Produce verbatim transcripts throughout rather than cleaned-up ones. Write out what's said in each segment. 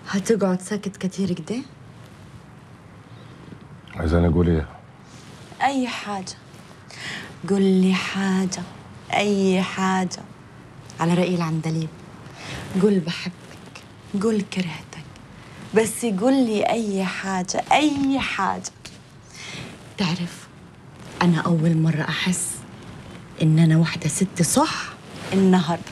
هتقعد ساكت كتير كده؟ عايزاني اقول ايه؟ أي حاجة. قول لي حاجة، أي حاجة. على رأي العندليب، قول بحبك، قول كرهتك، بس قول لي أي حاجة، أي حاجة. تعرف، أنا أول مرة أحس إن أنا واحدة ست صح النهاردة.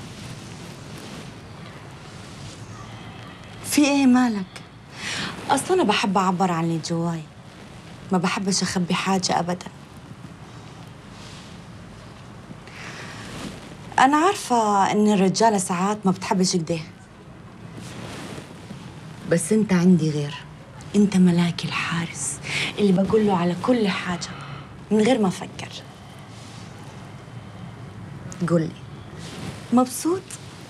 في إيه مالك؟ أصلا أنا بحب أعبر عن اللي جواي، ما بحبش أخبي حاجة أبداً. أنا عارفة إن الرجالة ساعات ما بتحبش كده، بس أنت عندي غير. أنت ملاكي الحارس اللي بقول له على كل حاجة من غير ما أفكر. قول لي، مبسوط؟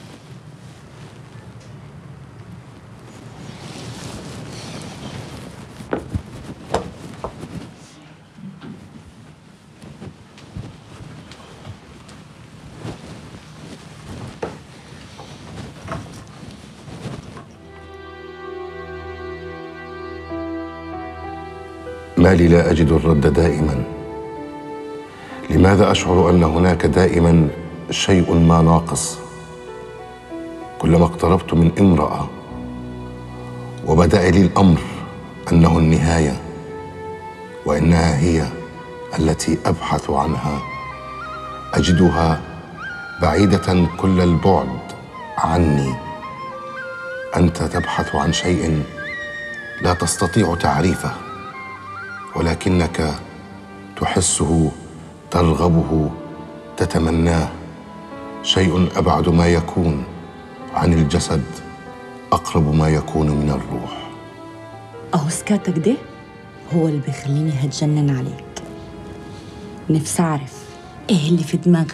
ما لي لا أجد الرد دائما؟ لماذا أشعر أن هناك دائما شيء ما ناقص؟ كلما اقتربت من امرأة وبدأ لي الأمر أنه النهاية وإنها هي التي أبحث عنها، أجدها بعيدة كل البعد عني. أنت تبحث عن شيء لا تستطيع تعريفه، ولكنك تحسه، ترغبه، تتمناه. شيء أبعد ما يكون عن الجسد، أقرب ما يكون من الروح. أهو سكاتك ده هو اللي بيخليني هتجنن عليك. نفسي أعرف إيه اللي في دماغك.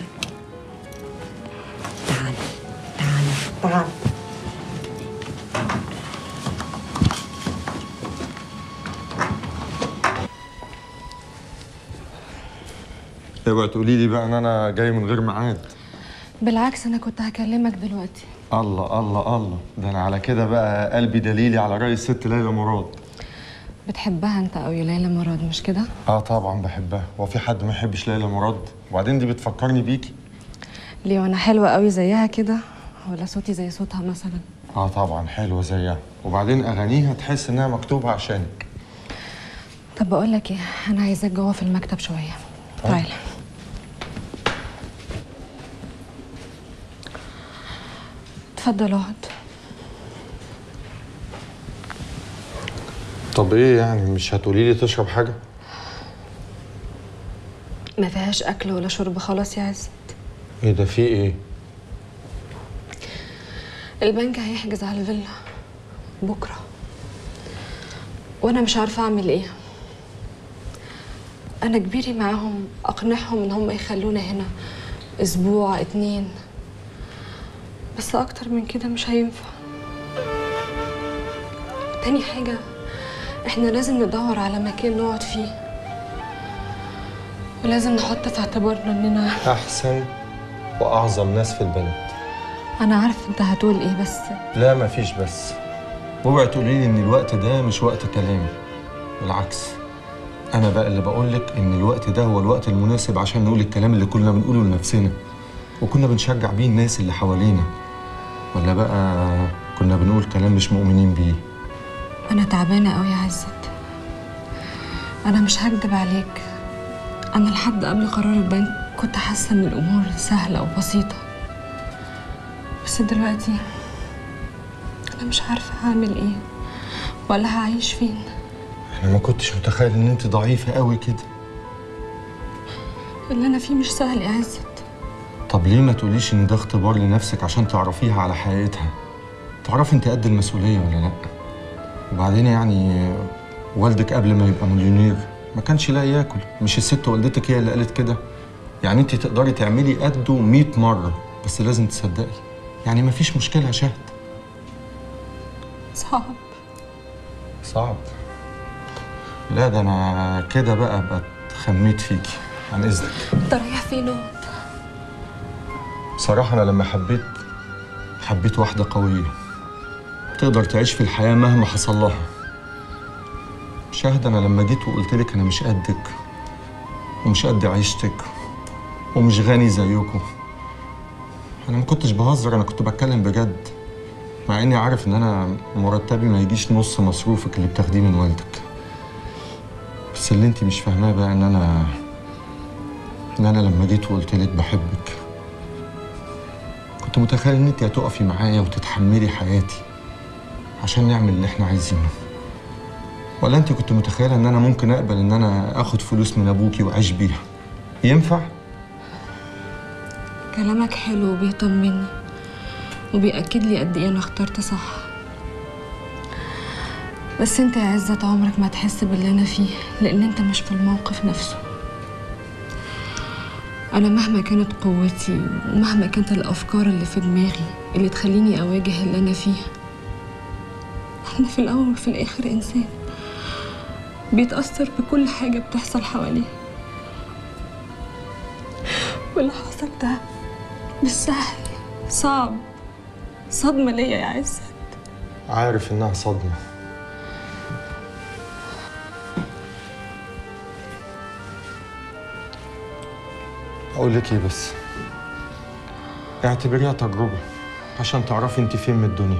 تعال تعال تعال. اوعي تقولي لي بقى ان انا جاي من غير ميعاد. بالعكس، انا كنت هكلمك دلوقتي. الله الله الله، ده انا على كده بقى قلبي دليلي على رأي الست ليلى مراد. بتحبها انت قوي ليلى مراد، مش كده؟ اه طبعا بحبها، هو في حد ما يحبش ليلى مراد؟ وبعدين دي بتفكرني بيكي. ليه، وانا حلوه قوي زيها كده ولا صوتي زي صوتها مثلا؟ اه طبعا حلوه زيها، وبعدين اغانيها تحس انها مكتوبه عشانك. طب بقول لك ايه، انا عايزاك جوه في المكتب شويه. تعالى. اتفضل اقعد. طب ايه يعني، مش هتقولي لي تشرب حاجه؟ ما فيهاش اكل ولا شرب خلاص يا عزت. ايه ده، في ايه؟ البنك هيحجز على الفيلا بكره، وانا مش عارفه اعمل ايه. انا كبيري معاهم، اقنعهم ان هم يخلونا هنا اسبوع اتنين، بس اكتر من كده مش هينفع. تاني حاجه، احنا لازم ندور على مكان نقعد فيه، ولازم نحط في اعتبارنا اننا احسن واعظم ناس في البلد. انا عارف انت هتقول ايه، بس لا مفيش بس. اوعي تقولي لي ان الوقت ده مش وقت كلامي، بالعكس. انا بقى اللي بقول لك ان الوقت ده هو الوقت المناسب عشان نقول الكلام اللي كنا بنقوله لنفسنا وكنا بنشجع بيه الناس اللي حوالينا، ولا بقى كنا بنقول كلام مش مؤمنين بيه. انا تعبانه قوي يا عزت، انا مش هكدب عليك. انا لحد قبل قرار البنك كنت حاسه ان الامور سهله وبسيطه، بس دلوقتي انا مش عارفه هعمل ايه ولا هعيش فين. انا ما كنتش متخيل ان انت ضعيفه قوي كده. اللي انا فيه مش سهل يا عزت. طب ليه ما تقوليش ان ده اختبار لنفسك عشان تعرفيها على حقيقتها، تعرفي انت قد المسؤوليه ولا لا؟ وبعدين يعني والدك قبل ما يبقى مليونير ما كانش لاقي ياكل، مش الست والدتك هي اللي قالت كده؟ يعني انت تقدري تعملي قده مية مره، بس لازم تصدقي. يعني ما فيش مشكله يا شهد. صعب صعب؟ لا ده انا كده بقى بقى اتخميت فيكي، عن اذنك. انت رايح فين؟ اقعد. بصراحه انا لما حبيت حبيت واحده قويه تقدر تعيش في الحياة مهما حصل لها. شاهد، أنا لما جيت وقلت لك أنا مش قدك ومش قد عيشتك ومش غني زيكم، أنا ما كنتش بهزر، أنا كنت بتكلم بجد، مع إني عارف إن أنا مرتبي ما يجيش نص مصروفك اللي بتاخديه من والدك. بس اللي أنت مش فاهماه بقى إن أنا إن أنا لما جيت وقلت لك بحبك كنت متخيل إن أنت هتقفي معايا وتتحملي حياتي عشان نعمل اللي إحنا عايزينه. ولا أنت كنت متخيلة إن أنا ممكن أقبل إن أنا آخد فلوس من أبوكي وأعيش بيها؟ ينفع؟ كلامك حلو وبيطمني وبيأكد لي قد إيه أنا اخترت صح. بس أنت يا عزت عمرك ما تحس باللي أنا فيه، لأن أنت مش في الموقف نفسه. أنا مهما كانت قوتي ومهما كانت الأفكار اللي في دماغي اللي تخليني أواجه اللي أنا فيه، أنا في الأول وفي الآخر إنسان بيتأثر بكل حاجة بتحصل حواليه، واللي حصل ده مش سهل، صعب، صدمة ليا يا عزت. عارف إنها صدمة. أقول لك إيه بس؟ اعتبريها تجربة عشان تعرفي أنت فين من الدنيا،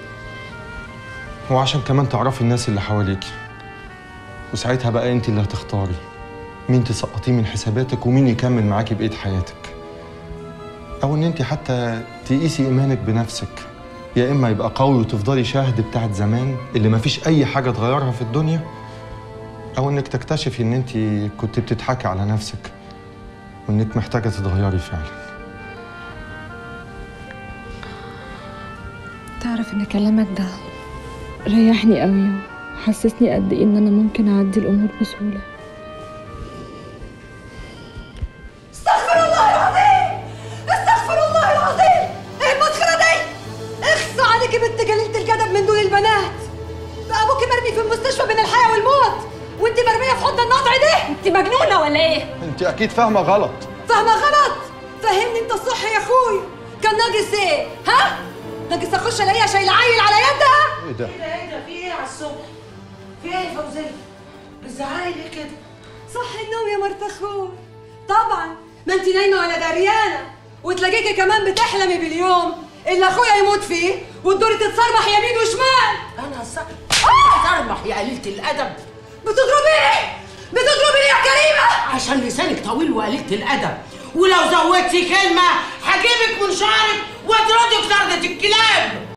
وعشان كمان تعرفي الناس اللي حواليكي، وساعتها بقى أنت اللي هتختاري مين تسقطيه من حساباتك ومين يكمل معاكي بقية حياتك، أو إن أنت حتى تقيسي إيمانك بنفسك، يا إما يبقى قوي وتفضلي شاهد بتاعت زمان اللي مفيش أي حاجة تغيرها في الدنيا، أو إنك تكتشفي إن أنت كنت بتضحكي على نفسك وإنك محتاجة تتغيري فعلا. تعرف إن كلامك ده ريحني قوي وحسسني قد إيه إن أنا ممكن أعدي الأمور بسهولة. استغفر الله العظيم، استغفر الله العظيم، ايه المسخرة دي؟ اخصى عليكي بنت قليلة الأدب من دول البنات. بقى أبوكي مرمي في المستشفى بين الحياة والموت، وأنت مرمية في حضن النطع دي. أنت مجنونة ولا إيه؟ أنت أكيد فاهمة غلط. فاهمة غلط؟ فهمني أنت الصح يا أخوي. كان ناقص إيه؟ ها؟ ناقص أخش ألاقيها شايلة عيل على يدها؟ إيه ده؟ ايه ده ايه ده في ايه على الصبح؟ في ايه يا فوزية؟ بتزعقي ليه كده؟ صح النوم يا مرت أخوي. طبعا ما أنت نايمة ولا دريانة، وتلاقيكي كمان بتحلمي باليوم اللي أخويا يموت فيه وتدوري تتصرمح يمين وشمال. انا صرمح يا قليلة الادب. بتضربيني؟ بتضربيني يا كريمة؟ عشان لسانك طويل وقليلة الادب، ولو زودتي كلمة هجيبك من شعرك واطردك طردة الكلاب.